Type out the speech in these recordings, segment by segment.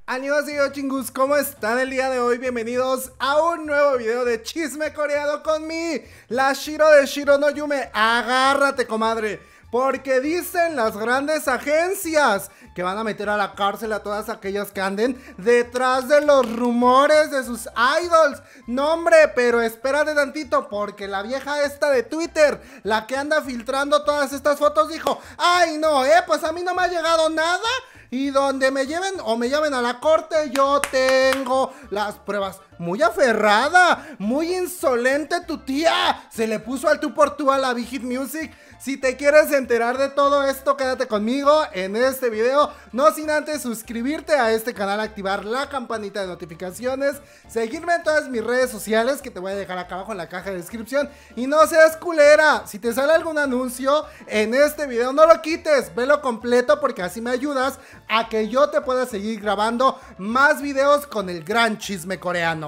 Annyeonghaseyo chingus, ¿cómo están el día de hoy? Bienvenidos a un nuevo video de chisme coreano con mí, la Shiro de Shiro no Yume. Agárrate, comadre, porque dicen las grandes agencias que van a meter a la cárcel a todas aquellas que anden detrás de los rumores de sus idols. No, hombre, pero espérate tantito, porque la vieja esta de Twitter, la que anda filtrando todas estas fotos, dijo: ay no, pues a mí no me ha llegado nada. Y donde me lleven o me llamen a la corte, yo tengo las pruebas. Muy aferrada, muy insolente tu tía. Se le puso al tú por tú a la Big Hit Music. Si te quieres enterar de todo esto, quédate conmigo en este video. No sin antes suscribirte a este canal, activar la campanita de notificaciones, seguirme en todas mis redes sociales que te voy a dejar acá abajo en la caja de descripción. Y no seas culera, si te sale algún anuncio en este video, no lo quites, velo completo, porque así me ayudas a que yo te pueda seguir grabando más videos con el gran chisme coreano.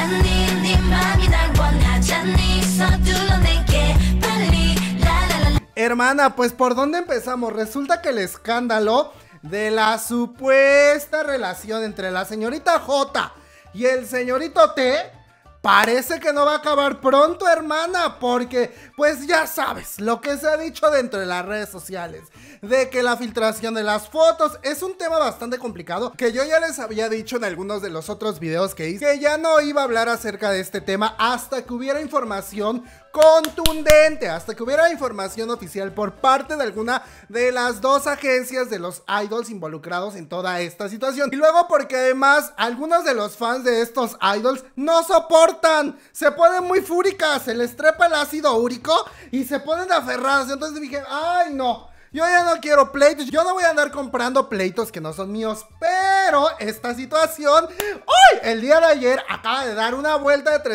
Hermana, pues ¿por dónde empezamos? Resulta que el escándalo de la supuesta relación entre la señorita J y el señorito T parece que no va a acabar pronto, hermana, porque pues ya sabes lo que se ha dicho dentro de las redes sociales, de que la filtración de las fotos es un tema bastante complicado, que yo ya les había dicho en algunos de los otros videos que hice, que ya no iba a hablar acerca de este tema hasta que hubiera información contundente, hasta que hubiera información oficial por parte de alguna de las dos agencias de los idols involucrados en toda esta situación. Y luego porque además algunos de los fans de estos idols no soportan, se ponen muy fúricas, se les trepa el ácido úrico y se ponen aferradas. Entonces dije: ay no, yo ya no quiero pleitos, yo no voy a andar comprando pleitos que no son míos. Pero esta situación, hoy, el día de ayer, acaba de dar una vuelta de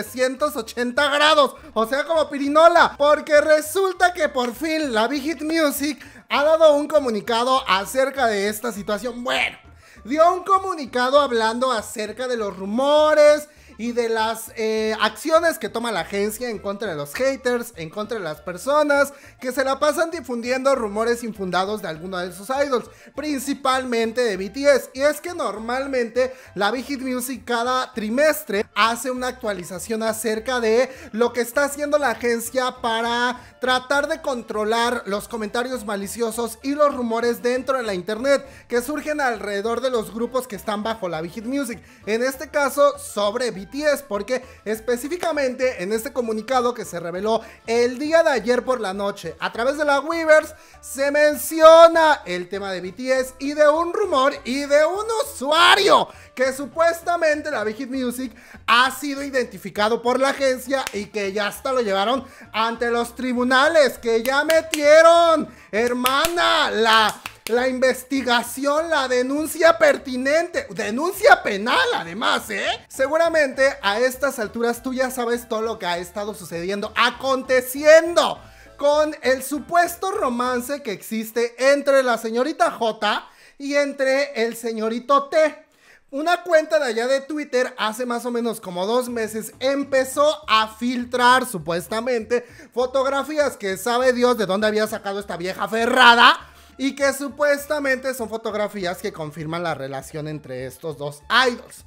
380 grados, o sea, como pirinola, porque resulta que por fin la Big Hit Music ha dado un comunicado acerca de esta situación. Bueno, dio un comunicado hablando acerca de los rumores y de las acciones que toma la agencia en contra de los haters, en contra de las personas que se la pasan difundiendo rumores infundados de alguno de sus idols, principalmente de BTS. Y es que normalmente la Big Hit Music cada trimestre hace una actualización acerca de lo que está haciendo la agencia para tratar de controlar los comentarios maliciosos y los rumores dentro de la internet que surgen alrededor de los grupos que están bajo la Big Hit Music. En este caso sobre BTS, porque específicamente en este comunicado que se reveló el día de ayer por la noche a través de la Weverse, se menciona el tema de BTS y de un rumor y de un usuario que supuestamente la Big Hit Music ha sido identificado por la agencia y que ya hasta lo llevaron ante los tribunales, que ya metieron, hermana, la investigación, la denuncia pertinente, denuncia penal además, Seguramente a estas alturas tú ya sabes todo lo que ha estado sucediendo, aconteciendo con el supuesto romance que existe entre la señorita J y entre el señorito T. Una cuenta de allá de Twitter hace más o menos como 2 meses empezó a filtrar supuestamente fotografías que sabe Dios de dónde había sacado esta vieja ferrada, y que supuestamente son fotografías que confirman la relación entre estos dos idols.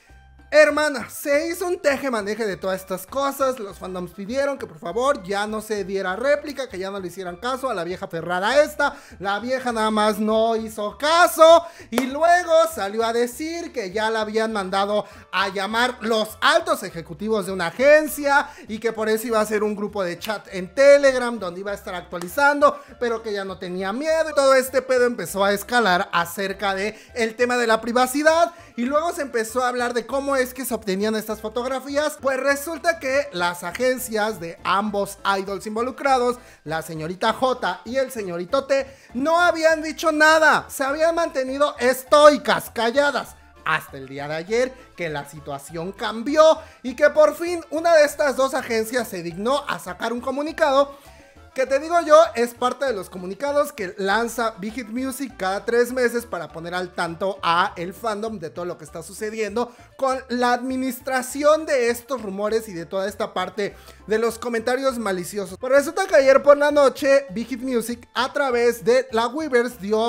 Hermana, se hizo un teje-maneje de todas estas cosas. Los fandoms pidieron que por favor ya no se diera réplica, que ya no le hicieran caso a la vieja ferrada esta. La vieja nada más no hizo caso y luego salió a decir que ya la habían mandado a llamar los altos ejecutivos de una agencia y que por eso iba a hacer un grupo de chat en Telegram donde iba a estar actualizando, pero que ya no tenía miedo. Y todo este pedo empezó a escalar acerca de el tema de la privacidad, y luego se empezó a hablar de cómo es que se obtenían estas fotografías. Pues resulta que las agencias de ambos idols involucrados, la señorita J y el señorito T, no habían dicho nada, se habían mantenido estoicas, calladas, hasta el día de ayer que la situación cambió y que por fin una de estas dos agencias se dignó a sacar un comunicado que, te digo yo, es parte de los comunicados que lanza Big Hit Music cada 3 meses para poner al tanto a el fandom de todo lo que está sucediendo con la administración de estos rumores y de toda esta parte de los comentarios maliciosos. Pues resulta que ayer por la noche Big Hit Music a través de la Weverse dio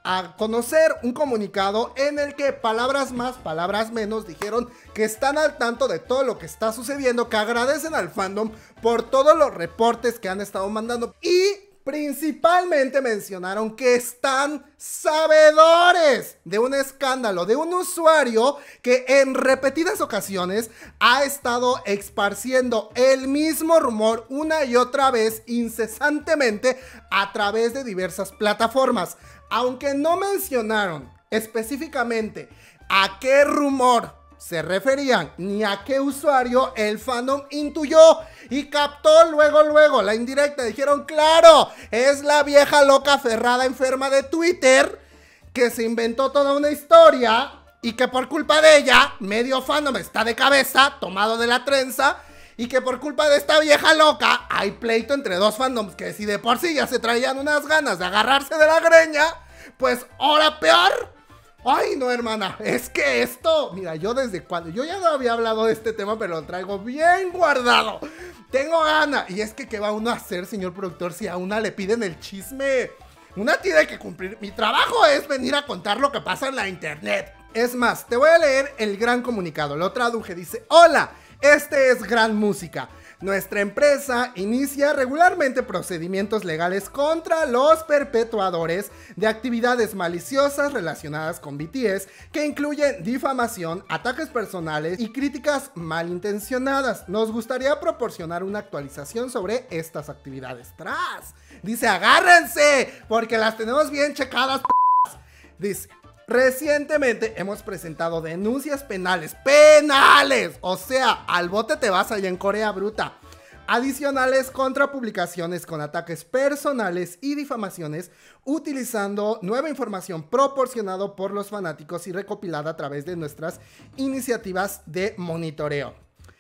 a conocer un comunicado en el que palabras más, palabras menos dijeron que están al tanto de todo lo que está sucediendo, que agradecen al fandom por todos los reportes que han estado mandando y principalmente mencionaron que están sabedores de un escándalo de un usuario que en repetidas ocasiones ha estado esparciendo el mismo rumor una y otra vez incesantemente a través de diversas plataformas. Aunque no mencionaron específicamente a qué rumor se referían ni a qué usuario, el fandom intuyó y captó luego la indirecta. Dijeron, claro, es la vieja loca ferrada enferma de Twitter que se inventó toda una historia y que por culpa de ella medio fandom está de cabeza, tomado de la trenza, y que por culpa de esta vieja loca hay pleito entre dos fandoms que si de por sí ya se traían unas ganas de agarrarse de la greña, pues ahora peor. Ay, no, hermana, es que esto, mira, yo desde cuando, yo ya no había hablado de este tema, pero lo traigo bien guardado. Tengo ganas. Y es que, ¿qué va uno a hacer, señor productor, si a una le piden el chisme? Una tiene que cumplir. Mi trabajo es venir a contar lo que pasa en la internet. Es más, te voy a leer el gran comunicado. Lo traduje, dice, hola, este es Gran Música. Nuestra empresa inicia regularmente procedimientos legales contra los perpetuadores de actividades maliciosas relacionadas con BTS que incluyen difamación, ataques personales y críticas malintencionadas. Nos gustaría proporcionar una actualización sobre estas actividades. ¡Tras! Dice, agárrense, porque las tenemos bien checadas. Dice, recientemente hemos presentado denuncias penales, o sea, al bote te vas allá en Corea, bruta, adicionales contra publicaciones con ataques personales y difamaciones, utilizando nueva información proporcionada por los fanáticos y recopilada a través de nuestras iniciativas de monitoreo.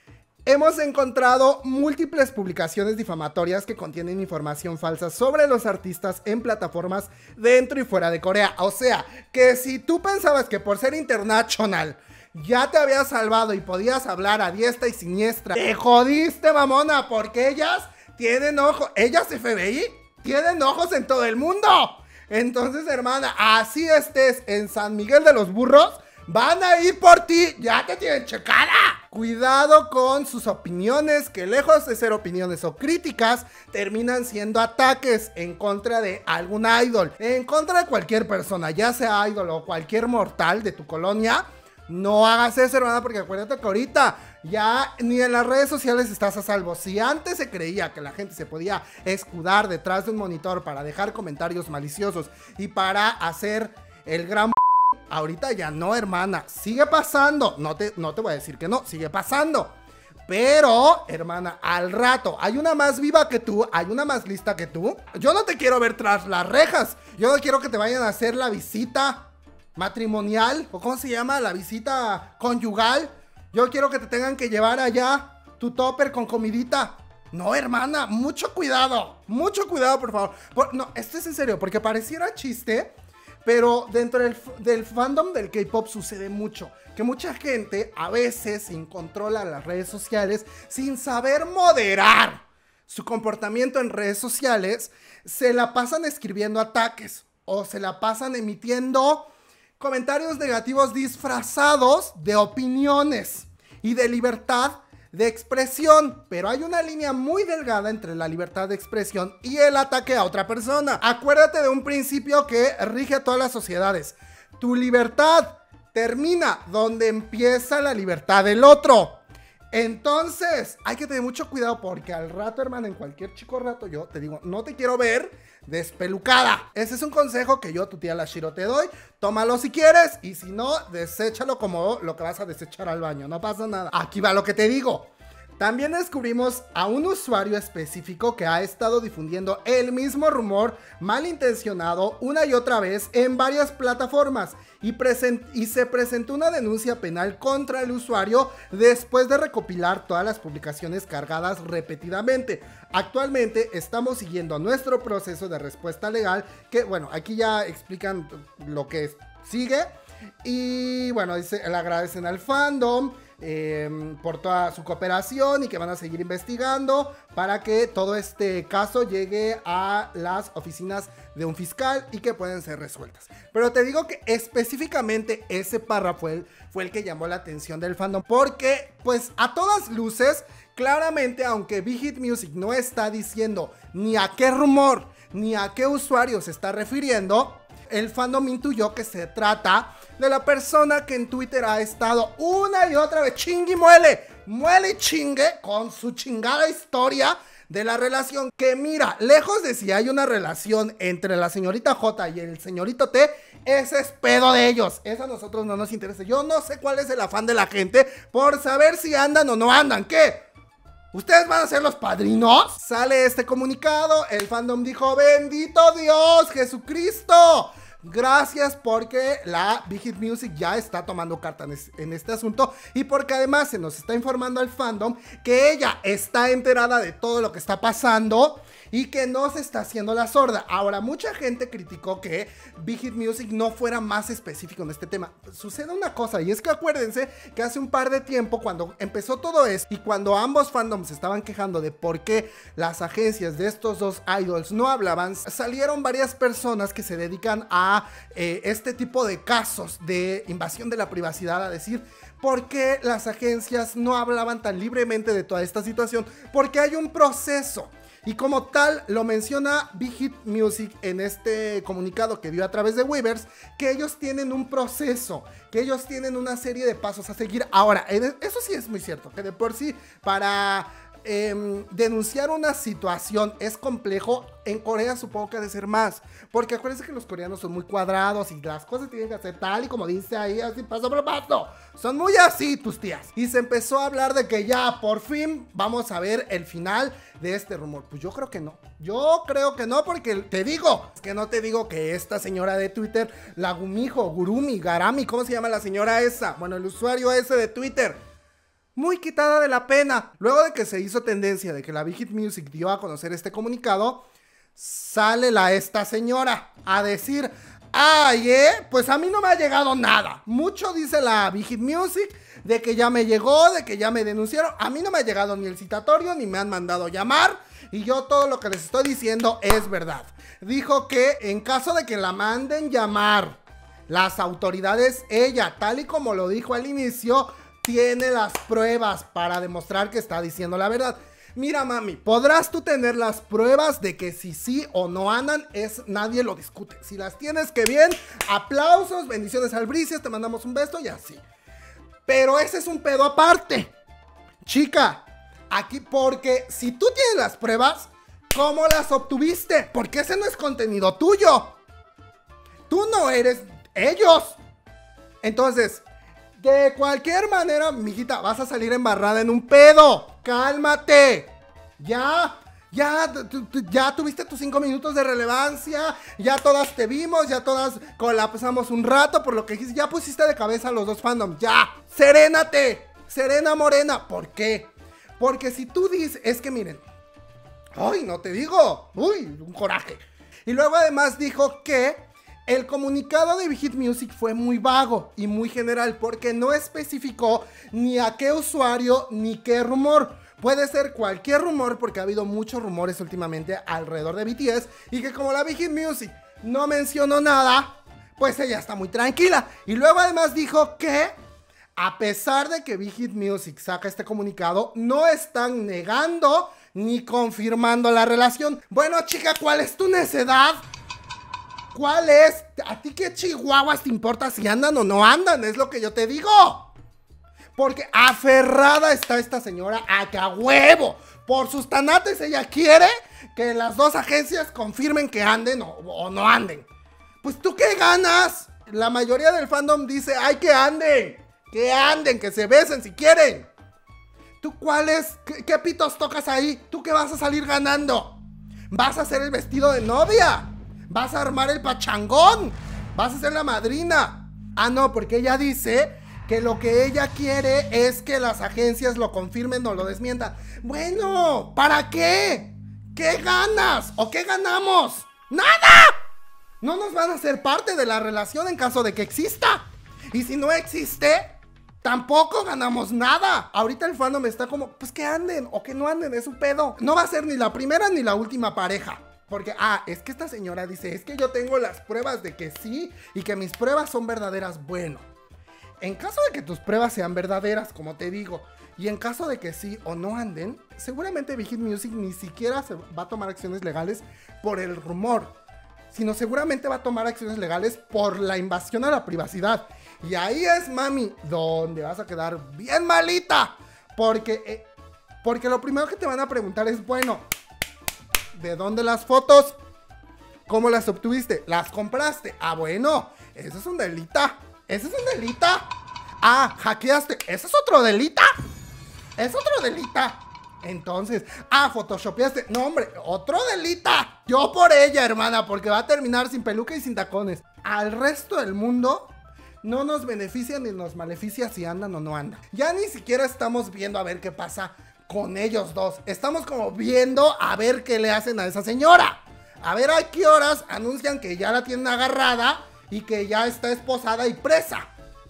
Hemos encontrado múltiples publicaciones difamatorias que contienen información falsa sobre los artistas en plataformas dentro y fuera de Corea. O sea, que si tú pensabas que por ser international ya te habías salvado y podías hablar a diestra y siniestra, te jodiste, mamona, porque ellas tienen ojos, ellas FBI, tienen ojos en todo el mundo. Entonces, hermana, así estés en San Miguel de los Burros, van a ir por ti, ya te tienen checada. Cuidado con sus opiniones, que lejos de ser opiniones o críticas, terminan siendo ataques en contra de algún idol, en contra de cualquier persona, ya sea idol o cualquier mortal de tu colonia. No hagas eso, hermana, porque acuérdate que ahorita ya ni en las redes sociales estás a salvo. Si antes se creía que la gente se podía escudar detrás de un monitor para dejar comentarios maliciosos y para hacer el gran... Ahorita ya no, hermana, sigue pasando, no te voy a decir que no, sigue pasando, pero, hermana, al rato, hay una más viva que tú, hay una más lista que tú. Yo no te quiero ver tras las rejas, yo no quiero que te vayan a hacer la visita matrimonial, o cómo se llama, la visita conyugal. Yo quiero que te tengan que llevar allá tu topper con comidita. No, hermana, mucho cuidado, por favor. No, esto es en serio, porque pareciera chiste, pero dentro del fandom del K-pop sucede mucho, que mucha gente a veces incontrola las redes sociales sin saber moderar su comportamiento en redes sociales, se la pasan escribiendo ataques o se la pasan emitiendo comentarios negativos disfrazados de opiniones y de libertad de expresión, pero hay una línea muy delgada entre la libertad de expresión y el ataque a otra persona. Acuérdate de un principio que rige a todas las sociedades: tu libertad termina donde empieza la libertad del otro. Entonces hay que tener mucho cuidado, porque al rato, hermana, en cualquier chico rato, yo te digo, no te quiero ver despelucada. Ese es un consejo que yo, tu tía la Shiro, te doy. Tómalo si quieres, y si no, deséchalo como lo que vas a desechar al baño. No pasa nada. Aquí va lo que te digo. También descubrimos a un usuario específico que ha estado difundiendo el mismo rumor malintencionado una y otra vez en varias plataformas, y se presentó una denuncia penal contra el usuario después de recopilar todas las publicaciones cargadas repetidamente. Actualmente estamos siguiendo nuestro proceso de respuesta legal, que bueno, aquí ya explican lo que sigue. Y bueno, dice, le agradecen al fandom por toda su cooperación y que van a seguir investigando para que todo este caso llegue a las oficinas de un fiscal y que pueden ser resueltas. Pero te digo que específicamente ese párrafo fue el que llamó la atención del fandom, porque pues a todas luces, claramente, aunque Big Hit Music no está diciendo ni a qué rumor ni a qué usuario se está refiriendo, el fandom intuyó que se trata de la persona que en Twitter ha estado una y otra vez chingue y muele y chingue con su chingada historia de la relación. Que mira, lejos de si hay una relación entre la señorita J y el señorito T, ese es pedo de ellos, eso a nosotros no nos interesa. Yo no sé cuál es el afán de la gente por saber si andan o no andan. ¿Qué? ¿Ustedes van a ser los padrinos? Sale este comunicado, el fandom dijo: ¡bendito Dios, Jesucristo! Gracias, porque la Big Hit Music ya está tomando carta en este asunto, y porque además se nos está informando al fandom que ella está enterada de todo lo que está pasando y que no se está haciendo la sorda. Ahora, mucha gente criticó que Big Hit Music no fuera más específico en este tema. Sucede una cosa, y es que acuérdense que hace un par de tiempo, cuando empezó todo esto y cuando ambos fandoms se estaban quejando de por qué las agencias de estos dos idols no hablaban, salieron varias personas que se dedican a este tipo de casos de invasión de la privacidad a decir por qué las agencias no hablaban tan libremente de toda esta situación, porque hay un proceso. Y como tal, lo menciona Big Hit Music en este comunicado que dio a través de Weverse, que ellos tienen un proceso, que ellos tienen una serie de pasos a seguir. Ahora, eso sí es muy cierto, que de por sí para denunciar una situación es complejo. En Corea supongo que ha de ser más, porque acuérdense que los coreanos son muy cuadrados y las cosas tienen que hacer tal y como dice ahí, así paso por paso. Son muy así tus tías. Y se empezó a hablar de que ya por fin vamos a ver el final de este rumor. Pues yo creo que no. Yo creo que no, porque te digo, es que no te digo que esta señora de Twitter, la Gurumi, Garami, ¿cómo se llama la señora esa? Bueno, el usuario ese de Twitter, muy quitada de la pena. Luego de que se hizo tendencia de que la Big Hit Music dio a conocer este comunicado, sale esta señora a decir: ay, pues a mí no me ha llegado nada. Mucho dice la Big Hit Music de que ya me llegó, de que ya me denunciaron. A mí no me ha llegado ni el citatorio, ni me han mandado llamar, y yo todo lo que les estoy diciendo es verdad. Dijo que en caso de que la manden llamar las autoridades, ella, tal y como lo dijo al inicio, tiene las pruebas para demostrar que está diciendo la verdad. Mira, mami, podrás tú tener las pruebas de que si sí o no andan, nadie lo discute. Si las tienes, que bien, aplausos, bendiciones al Bricias, te mandamos un beso y así. Pero ese es un pedo aparte, chica. Aquí, porque si tú tienes las pruebas, ¿cómo las obtuviste? Porque ese no es contenido tuyo. Tú no eres ellos. Entonces, de cualquier manera, mijita, vas a salir embarrada en un pedo. Cálmate. Ya tuviste tus 5 minutos de relevancia. Ya todas te vimos, ya todas colapsamos un rato por lo que dijiste. Ya pusiste de cabeza a los dos fandoms. Ya, serénate. Serena morena. ¿Por qué? Porque si tú dices, es que miren, ay, no te digo, uy, un coraje. Y luego además dijo que el comunicado de Big Hit Music fue muy vago y muy general, porque no especificó ni a qué usuario ni qué rumor. Puede ser cualquier rumor, porque ha habido muchos rumores últimamente alrededor de BTS, y que como la Big Hit Music no mencionó nada, pues ella está muy tranquila. Y luego además dijo que a pesar de que Big Hit Music saca este comunicado, no están negando ni confirmando la relación. Bueno, chica, ¿cuál es tu necedad? ¿Cuál es? ¿A ti qué chihuahuas te importa si andan o no andan? Es lo que yo te digo. Porque aferrada está esta señora a que a huevo, por sus tanates, ella quiere que las dos agencias confirmen que anden o no anden. Pues tú qué ganas. La mayoría del fandom dice: ay, que anden, que se besen si quieren. ¿Tú cuáles? ¿Qué pitos tocas ahí? ¿Tú qué vas a salir ganando? ¿Vas a hacer el vestido de novia? ¿Vas a armar el pachangón? ¿Vas a ser la madrina? Ah, no, porque ella dice que lo que ella quiere es que las agencias lo confirmen o lo desmientan. Bueno, ¿para qué? ¿Qué ganas? ¿O qué ganamos? ¡Nada! No nos van a hacer parte de la relación en caso de que exista. Y si no existe, tampoco ganamos nada. Ahorita el fandom está como, pues que anden o que no anden, es un pedo. No va a ser ni la primera ni la última pareja. Porque, es que esta señora dice, es que yo tengo las pruebas de que sí y que mis pruebas son verdaderas. Bueno, en caso de que tus pruebas sean verdaderas, como te digo, y en caso de que sí o no anden, seguramente Big Hit Music ni siquiera se va a tomar acciones legales por el rumor, sino seguramente va a tomar acciones legales por la invasión a la privacidad. Y ahí es, mami, donde vas a quedar bien malita. Porque lo primero que te van a preguntar es, bueno, ¿de dónde las fotos? ¿Cómo las obtuviste? ¿Las compraste? Bueno, eso es un delita. Eso es un delita. Hackeaste. Eso es otro delita. Es otro delita. Entonces, photoshopeaste. No, hombre, otro delita. Yo por ella, hermana, porque va a terminar sin peluca y sin tacones. Al resto del mundo no nos beneficia ni nos maleficia si andan o no andan. Ya ni siquiera estamos viendo a ver qué pasa con ellos dos. Estamos como viendo a ver qué le hacen a esa señora. A ver a qué horas anuncian que ya la tienen agarrada y que ya está esposada y presa.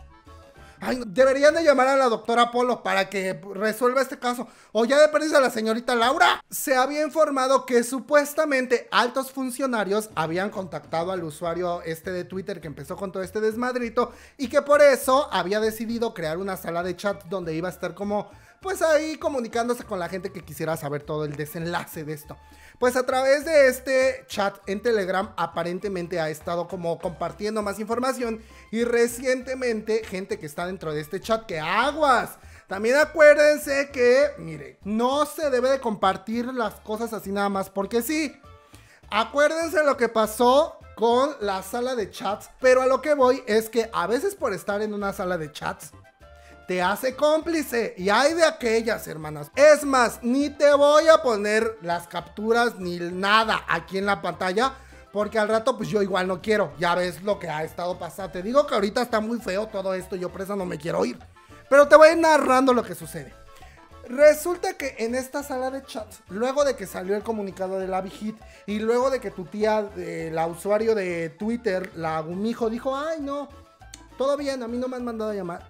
Deberían de llamar a la doctora Polo para que resuelva este caso. O ya de perdiz a la señorita Laura. Se había informado que supuestamente altos funcionarios habían contactado al usuario de Twitter que empezó con todo este desmadrito y que por eso había decidido crear una sala de chat donde iba a estar como, pues ahí comunicándose con la gente que quisiera saber todo el desenlace de esto. Pues a través de este chat en Telegram aparentemente ha estado como compartiendo más información y recientemente gente que está dentro de este chat que aguas. También acuérdense que, mire, no se debe de compartir las cosas así nada más porque sí. Acuérdense lo que pasó con la sala de chats, pero a lo que voy es que a veces por estar en una sala de chats te hace cómplice y hay de aquellas, hermanas. Es más, ni te voy a poner las capturas ni nada aquí en la pantalla porque al rato pues yo igual no quiero. Ya ves lo que ha estado pasando. Te digo que ahorita está muy feo todo esto, yo presa no me quiero ir, pero te voy a ir narrando lo que sucede. Resulta que en esta sala de chats, luego de que salió el comunicado de la Big Hit y luego de que tu tía, la usuario de Twitter, la Gumijo, dijo, ay no, todo bien, a mí no me han mandado a llamar,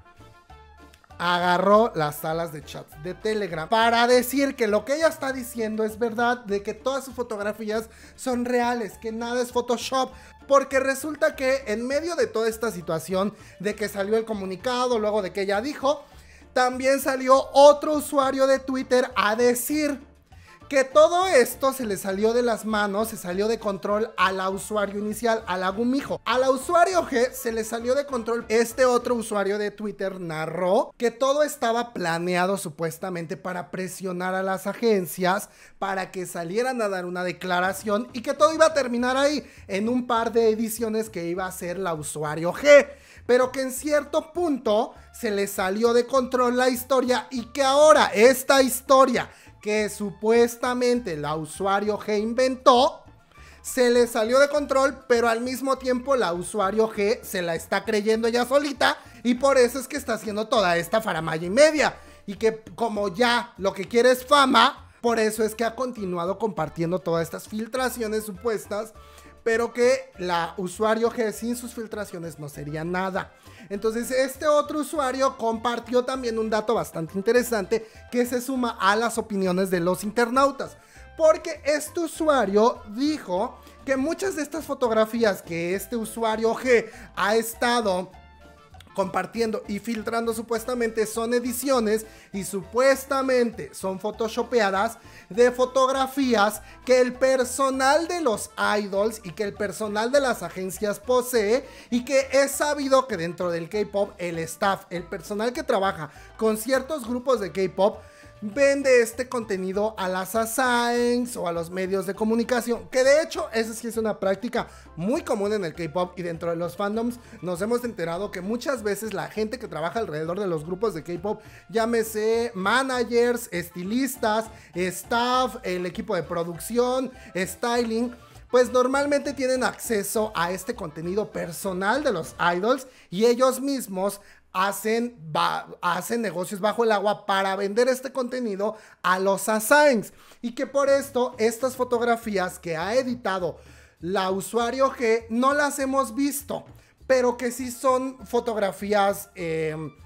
agarró las salas de chats de Telegram para decir que lo que ella está diciendo es verdad, de que todas sus fotografías son reales, que nada es Photoshop, porque resulta que en medio de toda esta situación de que salió el comunicado, luego de que ella dijo, también salió otro usuario de Twitter a decir que todo esto se le salió de las manos, se salió de control a la usuario inicial, a la Gumijo. A la usuario G se le salió de control. Este otro usuario de Twitter narró que todo estaba planeado supuestamente para presionar a las agencias para que salieran a dar una declaración y que todo iba a terminar ahí en un par de ediciones que iba a hacer la usuario G. Pero que en cierto punto se le salió de control la historia y que ahora esta historia que supuestamente la usuario G inventó, se le salió de control, pero al mismo tiempo la usuario G se la está creyendo ella solita y por eso es que está haciendo toda esta faramalla y media. Y que como ya lo que quiere es fama, por eso es que ha continuado compartiendo todas estas filtraciones supuestas, pero que la usuario G sin sus filtraciones no sería nada. Entonces este otro usuario compartió también un dato bastante interesante que se suma a las opiniones de los internautas, porque este usuario dijo que muchas de estas fotografías que este usuario G ha estado compartiendo y filtrando supuestamente son ediciones y supuestamente son photoshopeadas de fotografías que el personal de los idols y que el personal de las agencias posee, y que es sabido que dentro del K-pop el staff, el personal que trabaja con ciertos grupos de K-pop vende este contenido a las assigns o a los medios de comunicación, que de hecho esa sí es una práctica muy común en el K-pop, y dentro de los fandoms nos hemos enterado que muchas veces la gente que trabaja alrededor de los grupos de K-pop, llámese managers, estilistas, staff, el equipo de producción, styling, pues normalmente tienen acceso a este contenido personal de los idols y ellos mismos hacen negocios bajo el agua para vender este contenido a los assigns, y que por esto estas fotografías que ha editado la usuario G no las hemos visto, pero que sí son fotografías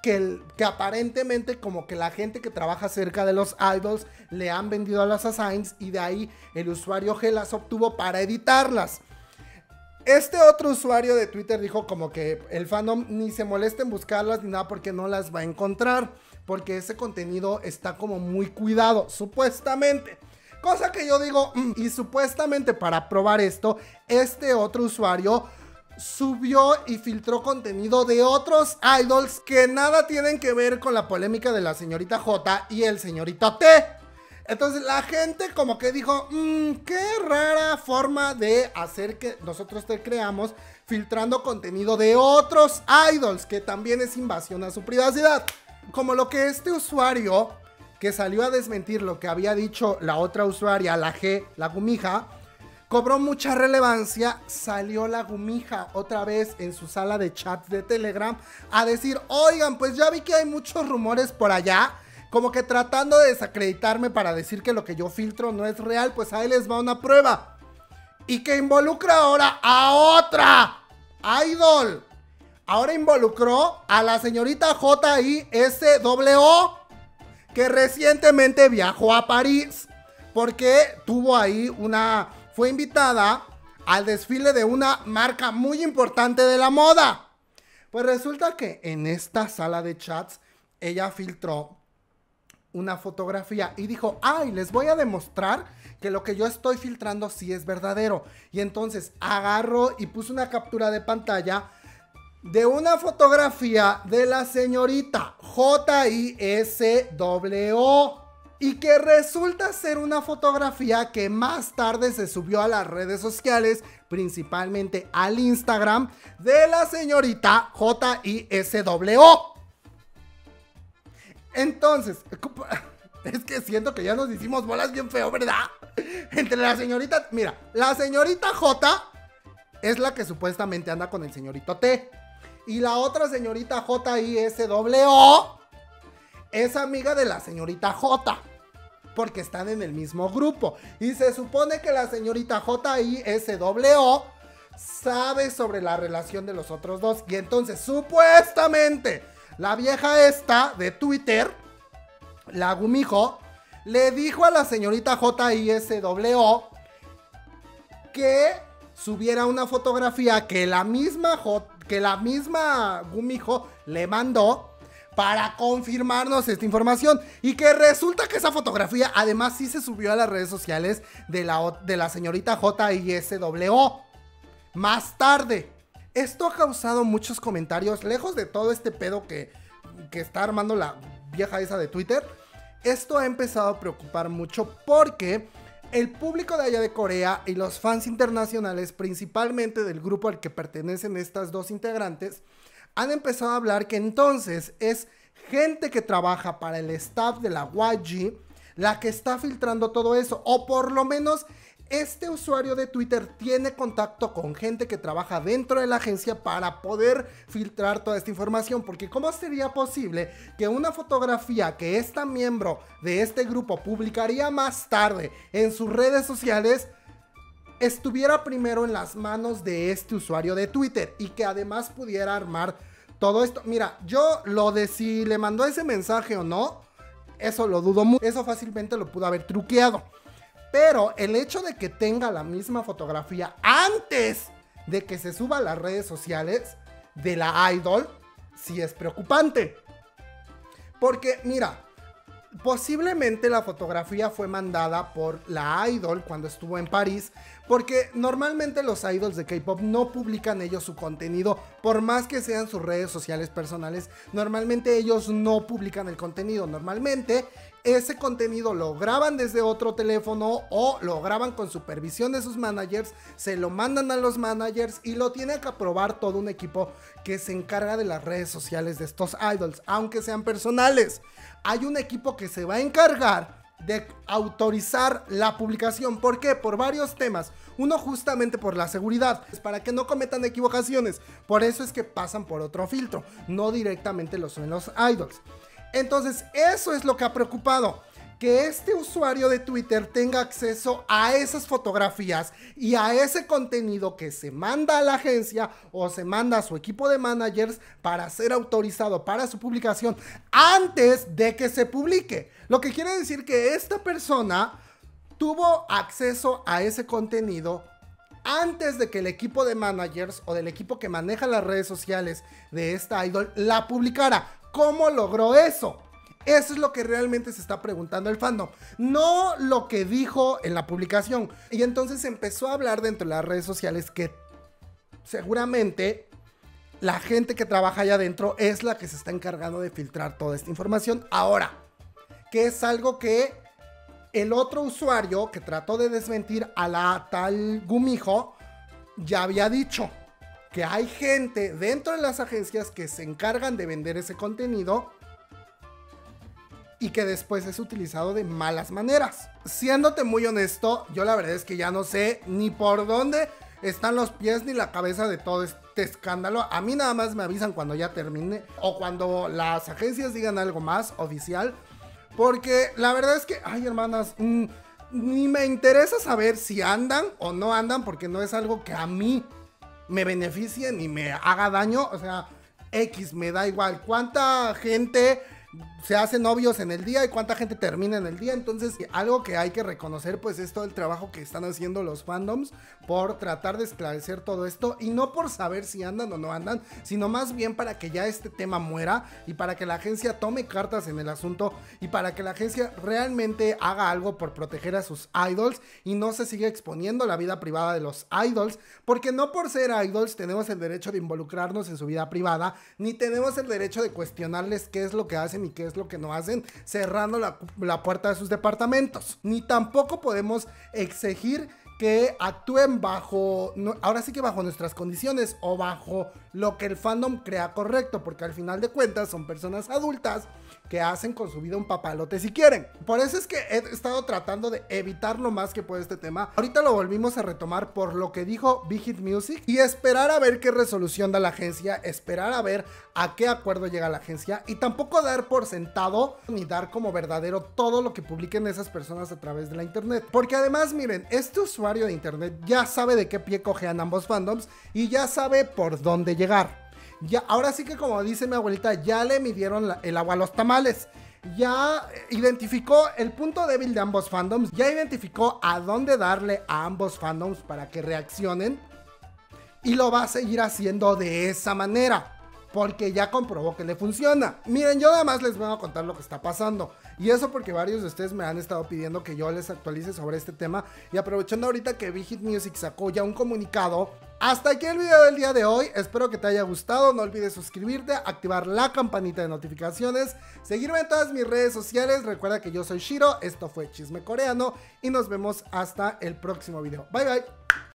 que aparentemente como que la gente que trabaja cerca de los idols le han vendido a las assigns y de ahí el usuario G las obtuvo para editarlas. Este otro usuario de Twitter dijo como que el fandom ni se molesta en buscarlas ni nada porque no las va a encontrar, porque ese contenido está como muy cuidado, supuestamente. Cosa que yo digo, y supuestamente para probar esto, este otro usuario subió y filtró contenido de otros idols que nada tienen que ver con la polémica de la señorita J y el señorito T. Entonces la gente como que dijo, qué rara forma de hacer que nosotros te creamos filtrando contenido de otros idols, que también es invasión a su privacidad. Como lo que este usuario que salió a desmentir lo que había dicho la otra usuaria, la G, la Gumija, cobró mucha relevancia, salió la Gumija otra vez en su sala de chat de Telegram a decir, oigan, pues ya vi que hay muchos rumores por allá, como que tratando de desacreditarme para decir que lo que yo filtro no es real, pues ahí les va una prueba. Y que involucra ahora a otra idol. Ahora involucró a la señorita JISWO, que recientemente viajó a París, porque tuvo ahí fue invitada al desfile de una marca muy importante de la moda. Pues resulta que en esta sala de chats ella filtró una fotografía y dijo, ay, les voy a demostrar que lo que yo estoy filtrando sí es verdadero. Y entonces agarró y puso una captura de pantalla de una fotografía de la señorita JISWO. Y que resulta ser una fotografía que más tarde se subió a las redes sociales, principalmente al Instagram, de la señorita JISWO. Entonces, es que siento que ya nos hicimos bolas bien feo, ¿verdad? Entre la señorita, mira, la señorita J es la que supuestamente anda con el señorito T. Y la otra señorita JISWO es amiga de la señorita J, porque están en el mismo grupo. Y se supone que la señorita JISWO sabe sobre la relación de los otros dos. Y entonces, supuestamente, la vieja esta de Twitter, la Gumijo, le dijo a la señorita JISWO que subiera una fotografía que la misma Gumijo le mandó para confirmarnos esta información. Y que resulta que esa fotografía además sí se subió a las redes sociales de la señorita JISWO más tarde. Esto ha causado muchos comentarios, lejos de todo este pedo que está armando la vieja esa de Twitter. Esto ha empezado a preocupar mucho porque el público de allá de Corea y los fans internacionales, principalmente del grupo al que pertenecen estas dos integrantes, han empezado a hablar que entonces es gente que trabaja para el staff de la YG la que está filtrando todo eso, o por lo menos este usuario de Twitter tiene contacto con gente que trabaja dentro de la agencia para poder filtrar toda esta información, porque ¿cómo sería posible que una fotografía que esta miembro de este grupo publicaría más tarde en sus redes sociales estuviera primero en las manos de este usuario de Twitter y que además pudiera armar todo esto? Mira, yo lo de si le mandó ese mensaje o no, eso lo dudo mucho, eso fácilmente lo pudo haber truqueado. Pero el hecho de que tenga la misma fotografía antes de que se suba a las redes sociales de la idol, sí es preocupante. Porque, mira, posiblemente la fotografía fue mandada por la idol cuando estuvo en París, porque normalmente los idols de K-pop no publican ellos su contenido, por más que sean sus redes sociales personales. Normalmente ellos no publican el contenido, normalmente ese contenido lo graban desde otro teléfono o lo graban con supervisión de sus managers, se lo mandan a los managers y lo tiene que aprobar todo un equipo que se encarga de las redes sociales de estos idols, aunque sean personales. Hay un equipo que se va a encargar de autorizar la publicación. ¿Por qué? Por varios temas. Uno, justamente por la seguridad, es para que no cometan equivocaciones. Por eso es que pasan por otro filtro, no directamente lo suben los idols. Entonces, eso es lo que ha preocupado, que este usuario de Twitter tenga acceso a esas fotografías y a ese contenido que se manda a la agencia o se manda a su equipo de managers para ser autorizado para su publicación antes de que se publique. Lo que quiere decir que esta persona tuvo acceso a ese contenido antes de que el equipo de managers o del equipo que maneja las redes sociales de esta idol la publicara. ¿Cómo logró eso? Eso es lo que realmente se está preguntando el fandom, no lo que dijo en la publicación. Y entonces empezó a hablar dentro de las redes sociales que seguramente la gente que trabaja allá adentro es la que se está encargando de filtrar toda esta información. Ahora, que es algo que el otro usuario que trató de desmentir a la tal Gumijo ya había dicho que hay gente dentro de las agencias que se encargan de vender ese contenido y que después es utilizado de malas maneras. Siéndote muy honesto, yo la verdad es que ya no sé ni por dónde están los pies ni la cabeza de todo este escándalo. A mí nada más me avisan cuando ya termine o cuando las agencias digan algo más oficial, porque la verdad es que, ay hermanas, ni me interesa saber si andan o no andan, porque no es algo que a mí me beneficie ni me haga daño. O sea, X, me da igual cuánta gente se hace novios en el día y cuánta gente termina en el día. Entonces, algo que hay que reconocer pues es todo el trabajo que están haciendo los fandoms por tratar de esclarecer todo esto, y no por saber si andan o no andan, sino más bien para que ya este tema muera y para que la agencia tome cartas en el asunto y para que la agencia realmente haga algo por proteger a sus idols y no se siga exponiendo la vida privada de los idols, porque no por ser idols tenemos el derecho de involucrarnos en su vida privada, ni tenemos el derecho de cuestionarles qué es lo que hacen y qué es lo que no hacen, cerrando la puerta de sus departamentos. Ni tampoco podemos exigir que actúen bajo, ahora sí que bajo nuestras condiciones o bajo lo que el fandom crea correcto, porque al final de cuentas son personas adultas que hacen con su vida un papalote si quieren. Por eso es que he estado tratando de evitar lo más que puede este tema. Ahorita lo volvimos a retomar por lo que dijo Big Hit Music y esperar a ver qué resolución da la agencia, esperar a ver a qué acuerdo llega la agencia, y tampoco dar por sentado ni dar como verdadero todo lo que publiquen esas personas a través de la internet. Porque además, miren, este usuario de internet ya sabe de qué pie cojean ambos fandoms y ya sabe por dónde llegar. Ya, ahora sí que, como dice mi abuelita, ya le midieron el agua a los tamales. Ya identificó el punto débil de ambos fandoms, ya identificó a dónde darle a ambos fandoms para que reaccionen, y lo va a seguir haciendo de esa manera, porque ya comprobó que le funciona. Miren, yo nada más les voy a contar lo que está pasando, y eso porque varios de ustedes me han estado pidiendo que yo les actualice sobre este tema, y aprovechando ahorita que Big Hit Music sacó ya un comunicado. Hasta aquí el video del día de hoy, espero que te haya gustado, no olvides suscribirte, activar la campanita de notificaciones, seguirme en todas mis redes sociales, recuerda que yo soy Shiro, esto fue Chisme Coreano y nos vemos hasta el próximo video. Bye bye.